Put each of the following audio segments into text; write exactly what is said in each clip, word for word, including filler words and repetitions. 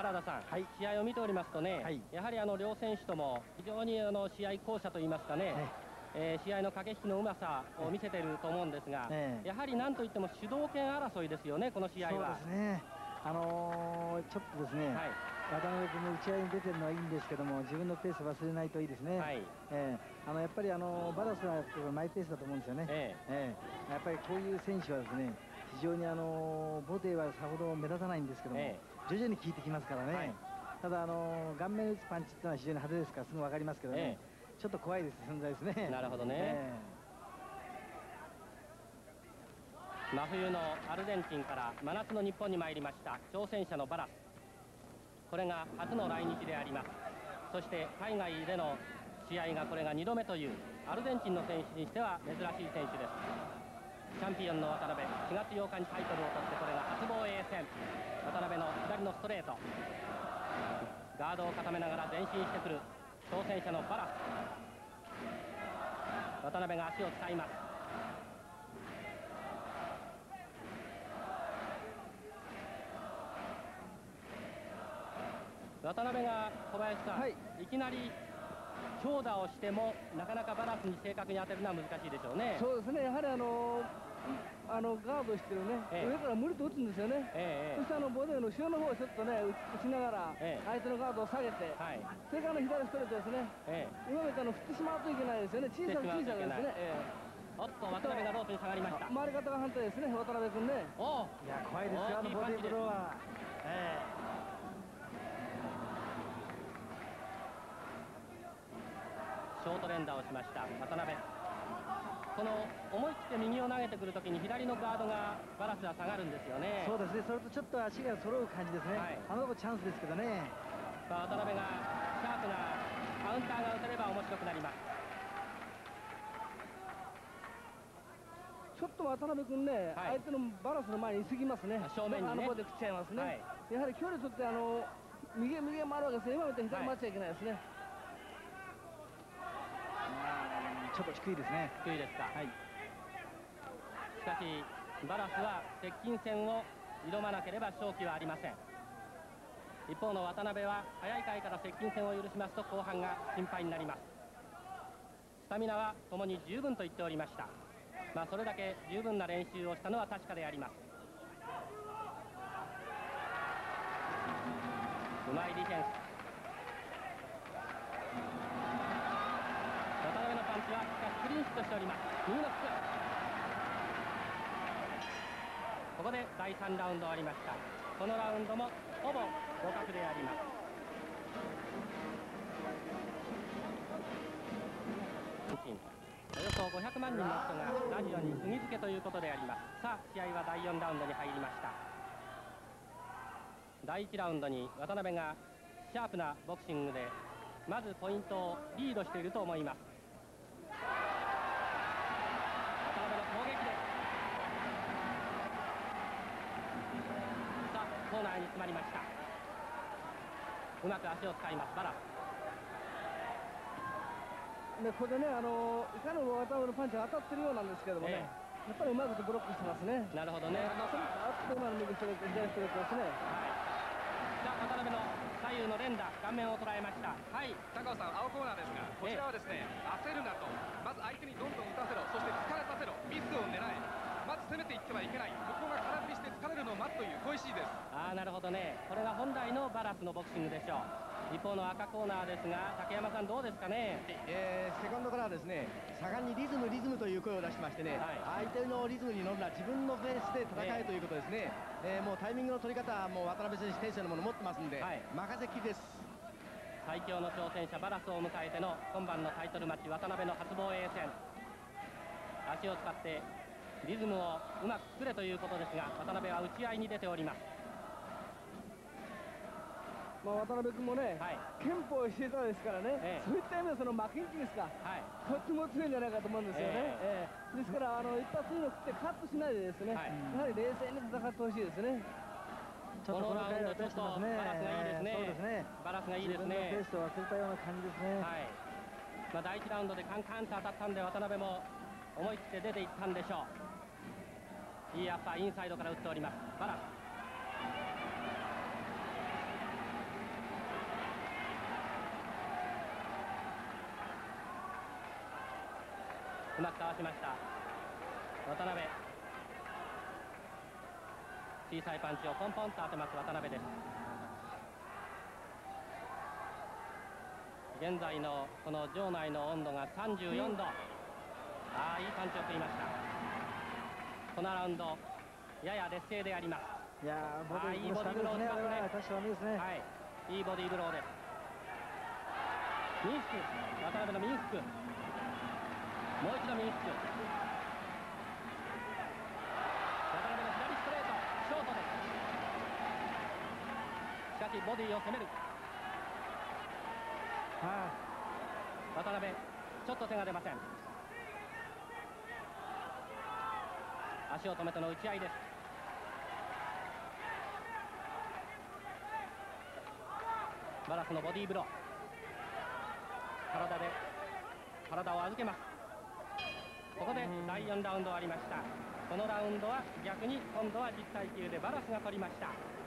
原田さん、 はい、 試合を見ておりますとね、はい、やはりあの両選手とも非常にあの試合巧者といいますかね、はい、えー、試合の駆け引きのうまさを見せていると思うんですが、えー、やはりなんといっても主導権争いですよね、この試合は。 そうですね、あのー、ちょっとですね、はい、渡辺君も打ち合いに出てるのはいいんですけども、自分のペースを忘れないといいですね。はい、えー、あのやっぱりあのバラスはマイペースだと思うんですよね。えーえー、やっぱりこういう選手はですね、非常にあのボディはさほど目立たないんですけども、えー、徐々に効いてきますからね。はい、ただあの顔面打つパンチっていうのは非常に派手ですからすぐ分かりますけどね、えー、ちょっと怖いです存在ですね。 なるほどね。えー、真冬のアルゼンチンから真夏の日本に参りました挑戦者のバラス。これが初の来日であります。そして海外での試合がこれがにどめというアルゼンチンの選手にしては珍しい選手です。チャンピオンの渡辺、しがつようかにタイトルを取ってこれが初防衛戦。渡辺の左のストレート、ガードを固めながら前進してくる挑戦者のバラス。渡辺が足を使います。渡辺が小林さん、はい、いきなり強打をしてもなかなかバラスに正確に当てるのは難しいでしょうね。 そうですね、やはりあのあのガードしてるね、ええ、上から無理と打つんですよね。ええ、そしてあのボディの後ろの方をちょっとね打ちながら、ええ、相手のガードを下げて、はい、それからの左ストレートですね。ええ、今みたいに振ってしまうといけないですよね。小さく小さくですね。ええ、 おっと渡辺がロープに下がりました。 回り方が反対ですね、渡辺君ね。 おいや怖いですよ、あのボディーブローは。ええ、 ショート連打をしました渡辺。この思い切って右を投げてくるときに左のガードがバラスは下がるんですよね。 そうですね、それとちょっと足が揃う感じですね。はい、あのとこチャンスですけどね。 さあ渡辺がシャープなカウンターが打てれば面白くなります。 ちょっと渡辺君ね、はい、相手のバラスの前に過ぎますね。 正面にね、 あの方で食っちゃいますね。はい、やはり距離取ってあの右へ右へ回るわけですね。今みたいに左回っちゃいけないですね。はい、 ちょっと低いですね。 低いですか。はい、しかしバラスは接近戦を挑まなければ勝機はありません。一方の渡辺は早い回から接近戦を許しますと後半が心配になります。スタミナはともに十分と言っておりました。まあそれだけ十分な練習をしたのは確かであります。うまいディフェンス。渡辺のパンチはしかしクリーンヒットしております。右のフック。ここでだいさんラウンド終わりました。このラウンドもほぼ互角であります。およそごひゃくまんにんの人がラジオに釘付けということであります。さあ試合はだいよんラウンドに入りました。だいいちラウンドに渡辺がシャープなボクシングでまずポイントをリードしていると思います。渡辺の攻撃です。さあコーナーに詰まりました。うまく足を使いますバラス。 でここでね、あのいかにも渡辺のパンチが当たってるようなんですけどもね、ええ、やっぱりうまくブロックしてますね。 なるほどね。 あっと今の右ストレート、左ストレートですね。はい、 さあ渡辺の左右の連打、顔面を捉えました。はい、 高尾さん、青コーナーですが、こちらはですね、焦るなと、まず相手にどんどん打たせろ、そして疲れさせろ、ミスを狙え、まず攻めていってはいけない、向こうが空振りして疲れるのを待つという、こういう指示です。 ああ、なるほどね、これが本来のバラスのボクシングでしょう。一方の赤コーナーですが、竹山さんどうですかね。 えー、セカンドからはですね、盛んにリズムリズムという声を出してましてね、はい、相手のリズムに乗るな、自分のペースで戦えということですね。えーえー、もうタイミングの取り方はもう渡辺選手天性のもの持ってますんで、はい、任せっきりです。 最強の挑戦者バラスを迎えての今晩のタイトルマッチ、渡辺の初防衛戦。足を使ってリズムをうまく作れということですが、渡辺は打ち合いに出ております。 まあ渡辺君もね、はい、憲法をしていたですからね、ええ、そういった意味でその負けん気ですか、はい、とっても強いんじゃないかと思うんですよね。ええええ、ですからあの一発いいの食ってカットしないでですね、はい、やはり冷静に戦ってほしいですね。 このラウンドちょっとバラスがいいですね。そうですね。バラスがいいですね。 自分のペースを忘れたような感じですね。はい。 まあだいいちラウンドでカンカンと当たったんで渡辺も思い切って出ていったんでしょう。いいアッパーインサイドから打っておりますバラス。 うまくかわしました渡辺。小さいパンチをポンポンと当てます渡辺です。現在のこの場内の温度がさんじゅうよんど、うん、ああいいパンチを食いました。このラウンドやや劣勢であります。 いやーボディーいいボディーブローですね。確かにですね。 はい、いいボディーブローです。ミンスク、渡辺のミンスク、もう一度ミンスク、渡辺の左ストレート、ショートです。しかしボディーを攻める。はあ、渡辺ちょっと手が出ません。足を止めての打ち合いです。バラスのボディーブロー、体で体を預けます。ここでだいよんラウンド終わりました。このラウンドは逆に今度はじゅったいきゅうでバラスが取りました。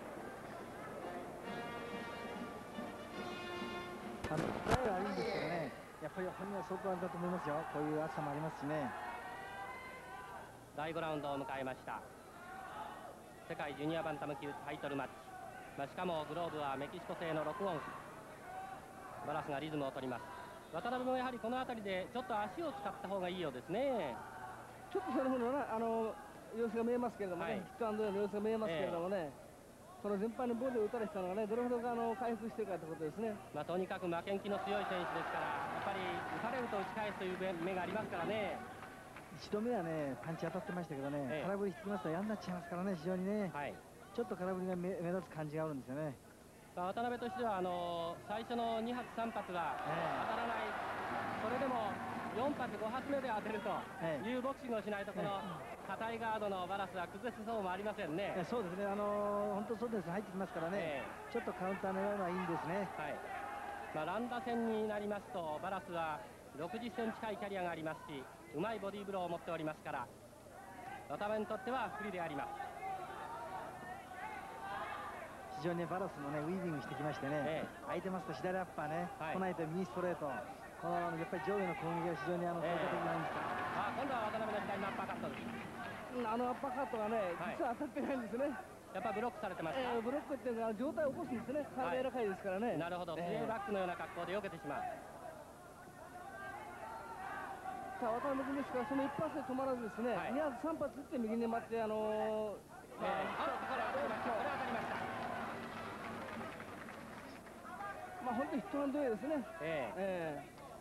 あの声はいいんですけどね、やっぱり本人は相当あれだと思いますよ。こういう暑さもありますしね。 だいごラウンドを迎えました。世界ジュニアバンタム級タイトルマッチ、まあ、しかもグローブはメキシコ製のろくオンス。バラスがリズムを取ります。渡辺もやはりこの辺りでちょっと足を使った方がいいようですね。 ちょっとその方のあの様子が見えますけれどもね、はい、ヒットアンドの様子が見えますけれどもね、えー、この全般にボディを打たれたのがね、どれほどあの回復しているかということですね。 まあとにかく負けん気の強い選手ですから、やっぱり打たれると打ち返すという目がありますからね。 一度目はねパンチ当たってましたけどね、えー、空振り引きますと嫌になっちゃいますからね、非常にね、はい、ちょっと空振りが 目, 目立つ感じがあるんですよね。 渡辺としてはあの最初のに発さん発が当たらない、それでもよん発ご発目で当てるというボクシングをしないと、この硬いガードのバラスは崩せそうもありませんね。 そうですね、あの本当そうです、入ってきますからね、えー、ちょっとカウンター狙うのはいいんですね。 はい、まあ、乱打戦になりますとバラスはろくじゅっセンチ近いキャリアがありますし、うまいボディーブローを持っておりますから、渡辺にとっては不利であります。 非常にバラスもねウィービングしてきましてね、ええ、空いてますと左アッパーね、はい、来ないと右ストレート、このやっぱり上下の攻撃が非常にあの効果的なんです。 あ、今度は渡辺の左のアッパーカットです。 あのアッパーカットがね、実は当たってないんですね。 やっぱブロックされてますか。 えー、ブロックっていうのは状態を起こすんですね。体柔らかいですからね。 なるほど、プレーバックのような格好で避けてしまう。 さあ渡辺君ですから、その一発で止まらずですね、に発さん発打って右に回ってあのー、 えー、あ、これ当たりました。これ当たりました。 まあ本当にヒットアンドウェイですね。えー、え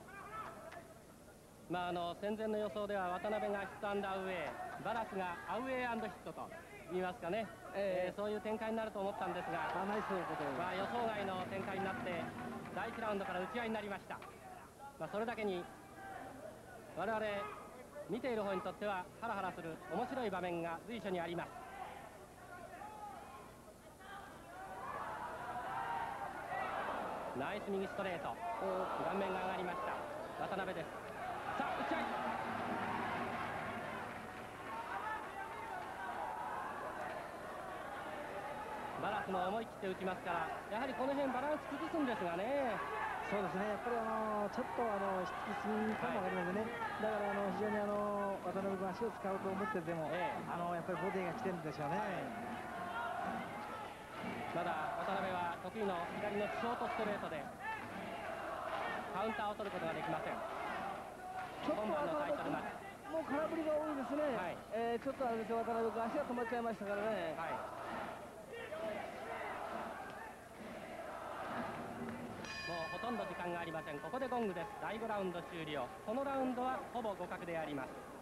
ー、まああの戦前の予想では渡辺がヒットアンダーウェイ、バラスがアウェイアンドヒットと言いますかね、えーえー、そういう展開になると思ったんですが、 あ、ナイスということで、 まあ予想外の展開になってだいいちラウンドから打ち合いになりました。まあそれだけに我々見ている方にとってはハラハラする面白い場面が随所にあります。ナイス右ストレート、顔面が上がりました渡辺です。さあ打ち合い、バラスも思い切って打ちますから、やはりこの辺バランス崩すんですがね。 そうですね、やっぱりあのちょっとあの引きすぎかもわかりませんね、はい、だからあの非常にあの渡辺君足を使うと思ってても、ええ、あのやっぱりボディが来てるんでしょうね。はい、 まだ渡辺は得意の左のショートストレートでカウンターを取ることができません。 ちょっと今晩のタイトルマッチ、もう空振りが多いですね。はい、えー、ちょっとあれですよ、渡辺君足が止まっちゃいましたからね。はい、 もうほとんど時間がありません。ここでゴングです。だいごラウンド終了。このラウンドはほぼ互角であります。